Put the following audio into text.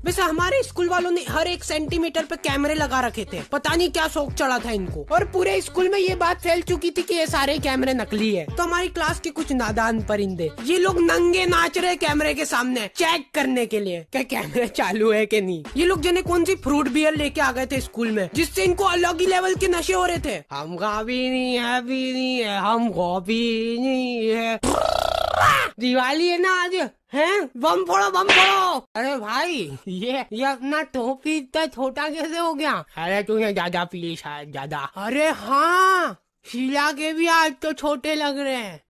वैसे हमारे स्कूल वालों ने हर 1 सेंटीमीटर पे कैमरे लगा रखे थे, पता नहीं क्या शौक चढ़ा था इनको, और पूरे स्कूल में ये बात फैल चुकी थी कि ये सारे कैमरे नकली है। तो हमारी क्लास के कुछ नादान परिंदे ये लोग नंगे नाच रहे कैमरे के सामने चेक करने के लिए क्या कैमरे चालू है कि नहीं। ये लोग जने कौन सी फ्रूट बियर लेके आ गए थे स्कूल में, जिससे इनको अलग ही लेवल के नशे हो रहे थे। हमका भी नहीं है, हमको भी नहीं है। दिवाली है ना आज, हैं? बम फोड़ो बम फोड़ो। अरे भाई ये अपना टोपी इतना छोटा कैसे हो गया? अरे तूने ज्यादा पी शायद ज्यादा। अरे हाँ, शीला के भी आज तो छोटे लग रहे हैं।